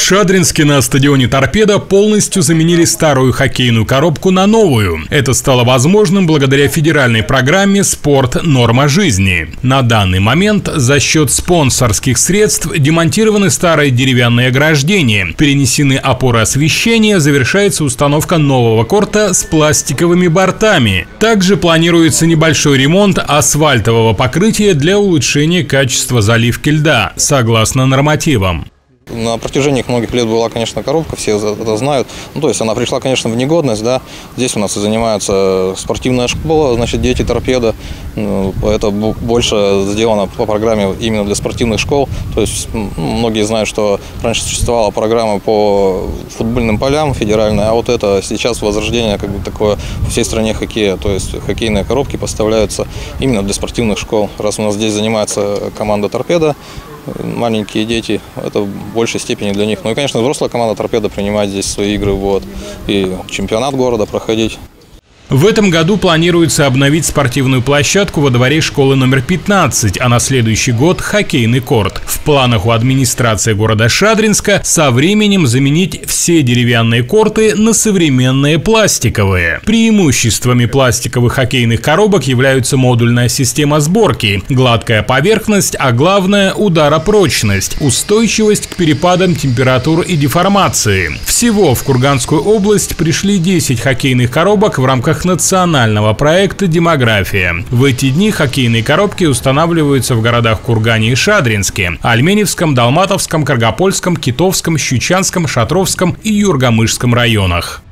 Шадринске на стадионе «Торпедо» полностью заменили старую хоккейную коробку на новую. Это стало возможным благодаря федеральной программе «Спорт. Норма жизни». На данный момент за счет спонсорских средств демонтированы старые деревянные ограждения, перенесены опоры освещения, завершается установка нового корта с пластиковыми бортами. Также планируется небольшой ремонт асфальтового покрытия для улучшения качества заливки льда, согласно нормативам. На протяжении многих лет была, конечно, коробка, все это знают. То есть она пришла, конечно, в негодность, да. Здесь у нас и занимается спортивная школа, значит, дети «Торпедо». Это больше сделано по программе именно для спортивных школ. То есть многие знают, что раньше существовала программа по футбольным полям федеральная, а вот это сейчас возрождение как бы такое в всей стране хоккея. То есть хоккейные коробки поставляются именно для спортивных школ. Раз у нас здесь занимается команда «Торпедо», маленькие дети, это в большей степени для них. Ну и, конечно, взрослая команда «Торпедо» принимает здесь свои игры, и чемпионат города проходить. В этом году планируется обновить спортивную площадку во дворе школы номер 15, а на следующий год – хоккейный корт. В планах у администрации города Шадринска со временем заменить все деревянные корты на современные пластиковые. Преимуществами пластиковых хоккейных коробок являются модульная система сборки, гладкая поверхность, а главное – ударопрочность, устойчивость к перепадам температур и деформации. Всего в Курганскую область пришли 10 хоккейных коробок в рамках национального проекта «Демография». В эти дни хоккейные коробки устанавливаются в городах Кургане и Шадринске, Альменевском, Долматовском, Каргопольском, Китовском, Щучанском, Шатровском и Юргамышском районах.